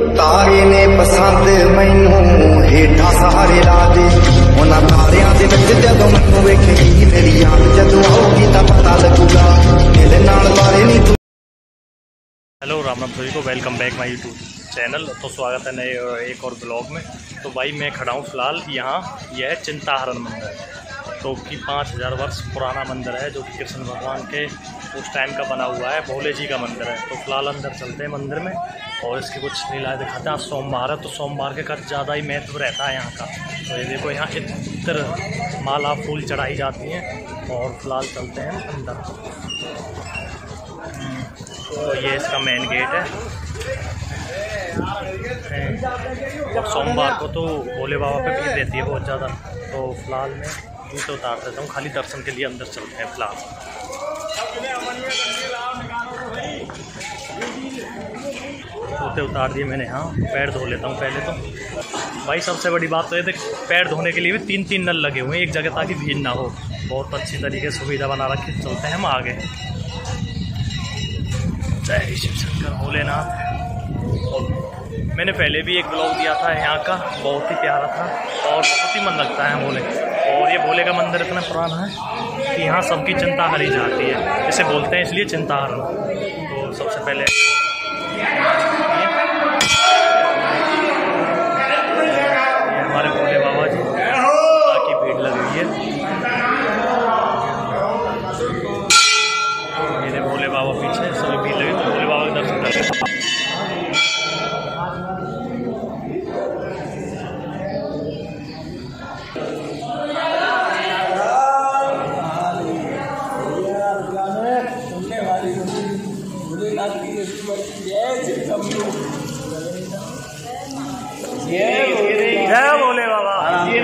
तारे ने पसंद मैनू हेठा सहारे ला दे उन्हां तारियां दे विच जदों मैनू वेखेगी मेरी याद जदों आऊगी तां पता लगूगा मेरे नाल वाले नी। हेलो राम राम सभी को, welcome back my YouTube channel. तो स्वागत है नए एक और ब्लॉग में। तो भाई मैं खड़ा हूँ फ़िलहाल यहाँ, यह है चिंताहरण मंदिर, तो कि 5000 वर्ष पुराना मंदिर है, जो कि कृष्ण भगवान के उस टाइम का बना हुआ है, भोले जी का मंदिर है। तो फिलहाल अंदर चलते हैं मंदिर में और इसकी कुछ लीलाएँ दिखाते हैं। आज सोमवार है तो सोमवार के कुछ ज़्यादा ही महत्व रहता है यहाँ का। तो ये देखो, यहाँ इत्र माला फूल चढ़ाई जाती हैं और फिलहाल चलते हैं अंदर। तो ये इसका मेन गेट है और सोमवार को तो भोले बाबा पे भीड़ रहती है बहुत ज़्यादा। तो फिलहाल मैं जूते उतार देता हूँ, खाली दर्शन के लिए अंदर चलते हैं फिलहाल। जूते उतार दिए मैंने, हाँ पैर धो लेता हूँ पहले तो। भाई सबसे बड़ी बात तो ये देख, पैर धोने के लिए भी 3-3 नल लगे हुए हैं एक जगह, ताकि भीड़ ना हो। बहुत अच्छी तरीके से सुविधा बना रखी। चलते हैं हम आगे। जय शिव शंकर भोलेनाथ। मैंने पहले भी एक ब्लॉग दिया था यहाँ का, बहुत ही प्यारा था और बहुत ही मन लगता है भोले। और ये भोले का मंदिर इतना पुराना है कि यहाँ सबकी चिंता हरी जाती है, इसे बोलते हैं इसलिए चिंताहरण। तो सबसे पहले ये हमारे भोले बाबा जी की भीड़ लगी हुई है। मेरे भोले बाबा पीछे सभी भीड़ लगी, तो भोले बाबा के दर्शन कर रहे हैं। जय भोले बाबा।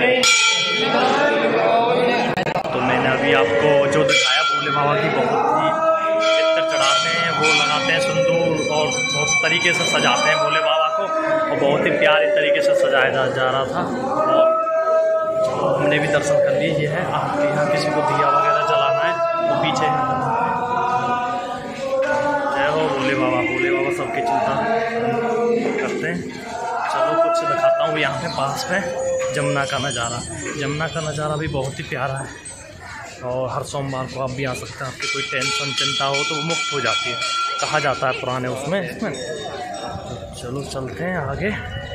तो मैंने अभी आपको जो दिखाया भोले बाबा की, बहुत ही इत्र चढ़ाते हैं, वो लगाते हैं सिंदूर और बहुत तरीके से सजाते हैं भोले बाबा को, और बहुत ही प्यारे तरीके से सजाया जा रहा था। और हमने भी दर्शन कर लिए। ये है आपके यहाँ किसी को दिया वगैरह जलाना है तो पीछे जय हो भोले बाबा। भोले बाबा सबकी चिंता करते हैं। चलो कुछ दिखाता हूँ यहाँ पे पास में जमुना का नज़ारा। जमुना का नज़ारा भी बहुत ही प्यारा है और हर सोमवार को आप भी आ सकते हैं। आपकी कोई टेंशन चिंता हो तो वो मुक्त हो जाती है, कहा जाता है पुराने उसमें इसमें। तो चलो चलते हैं आगे।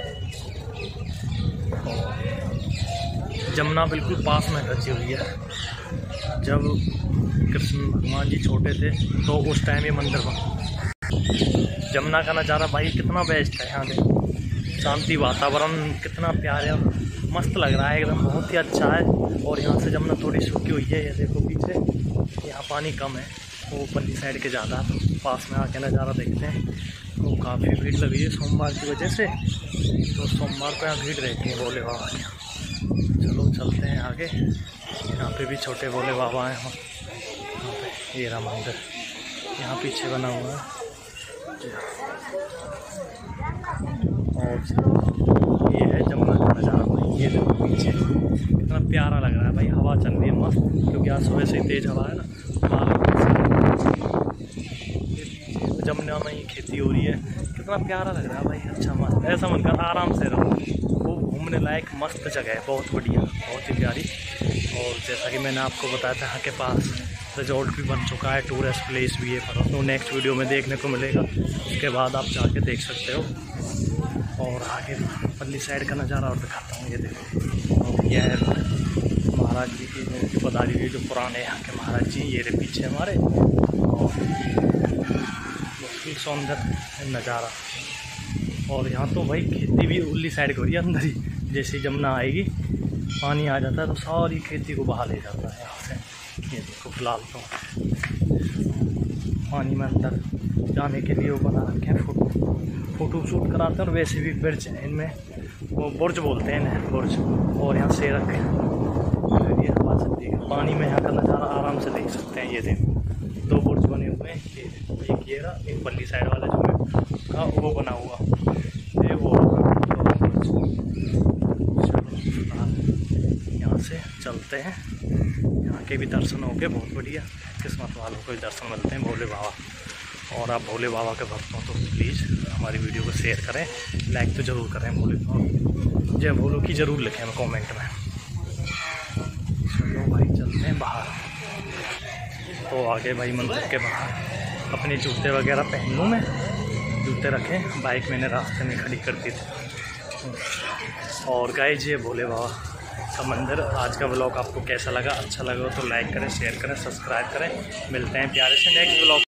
जमुना बिल्कुल पास में रची हुई है। जब कृष्ण भगवान जी छोटे थे तो उस टाइम ये मंदिर बना। जमुना का नज़ारा भाई कितना बेस्ट है। यहाँ देखो, शांति वातावरण कितना प्यारा और मस्त लग रहा है एकदम, बहुत ही अच्छा है। और यहाँ से जमुना थोड़ी सूखी हुई है, ये देखो पीछे यहाँ पानी कम है, वो ऊपरली साइड के ज़्यादा। तो पास में आके नज़ारा देखते हैं। तो काफ़ी भीड़ लगी है सोमवार की वजह से, तो सोमवार को यहाँ भीड़ रहती है भोले बाबा की। चलो चलते हैं आगे। यहाँ पे भी छोटे भोले बाबा हैं। यहाँ पे ये रहा मंदिर, यहाँ पीछे बना हुआ है। और ये है जमुना का नज़ारा भाई, ये देखो पीछे कितना प्यारा लग रहा है भाई। हवा चल रही है मस्त, क्योंकि आज सुबह से तेज़ हवा है ना। जमुना में ही खेती हो रही है, कितना प्यारा लग रहा है भाई। अच्छा मस्त, ऐसा मन कर आराम से रहो। वो घूमने लायक मस्त जगह है, बहुत बढ़िया, बहुत ही प्यारी। और जैसा कि मैंने आपको बताया था, यहाँ के पास रिजॉर्ट भी बन चुका है, टूरिस्ट प्लेस भी है। पर तो नेक्स्ट वीडियो में देखने को मिलेगा, उसके बाद आप जाके देख सकते हो। और आगे पल्ली साइड का नज़ारा और दिखाता हूँ। ये देखो, और यह है महाराज जी की मूर्ति पधारी हुई, जो पुराने यहाँ के महाराज जी। ये रहे पीछे हमारे, और बिल्कुल सौंदर्य नज़ारा। और यहाँ तो भाई खेती भी उल्ली साइड को हो रही है अंदर ही। जैसे जमुना आएगी, पानी आ जाता है तो सारी खेती को बहा ले जाता है यहाँ से। ये देखो फिलहाल तो पानी में अंदर जाने के लिए वो बना रखे हैं, फ़ोटो शूट कराते हैं। और वैसे भी ब्रिज है इनमें, वो बुर्ज बोलते हैं इन्हें, बुर्ज। और यहाँ से रखे ये हवा चलती है, पानी में यहाँ का नज़ारा आराम से देख सकते हैं। ये देखो 2 बुर्ज बने हुए हैं, एक ये रहा, एक पल्ली साइड वाला जो है वो बना हुआ, ये वो। यहाँ से चलते हैं, यहाँ के भी दर्शन हो गए, बहुत बढ़िया। किस्मत वालों को भी दर्शन मिलते हैं भोले बाबा। और आप भोले बाबा के भक्त हो तो प्लीज़ हमारे हमारी वीडियो को शेयर करें, लाइक तो ज़रूर करें। भोले जय भोलू की ज़रूर लिखें हमें कमेंट में। चलो भाई चलते हैं बाहर। तो आगे भाई मंदिर के बाहर अपने जूते वगैरह पहन लूँ मैं, जूते रखें, बाइक मैंने रास्ते में खड़ी कर दी थी। और गाइस ये भोले बाबा का मंदिर। आज का व्लॉग आपको कैसा लगा? अच्छा लगा तो लाइक करें, शेयर करें, सब्सक्राइब करें। मिलते हैं प्यारे से नेक्स्ट व्लॉग।